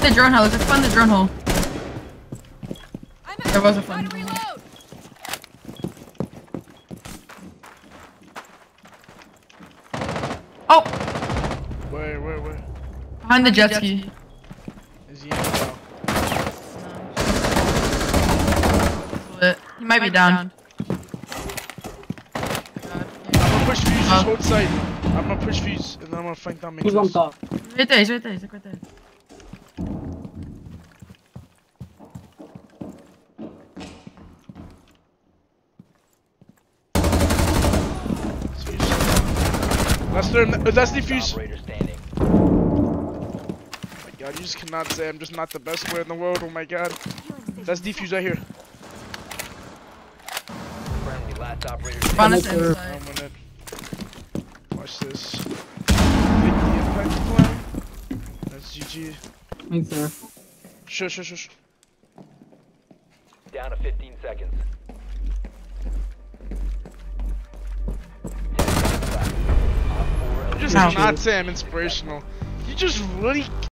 the drone hole. Let's find the drone hole. There was a fun. Oh! Where? Behind the jet ski. Is he in now? He might be down. I'm gonna push fuse, just hold sight. I'm gonna push fuse, and then I'm gonna flank down main. He's on top. Right there, he's right there, he's like right there. That's defuse. Oh my god, you just cannot say I'm just not the best player in the world. Oh my god. That's defuse right here. On us inside. Watch this. Hit the impact plan. That's GG. Thanks, sir. Sure. Down to 15 seconds. You just cannot say I'm inspirational. You just really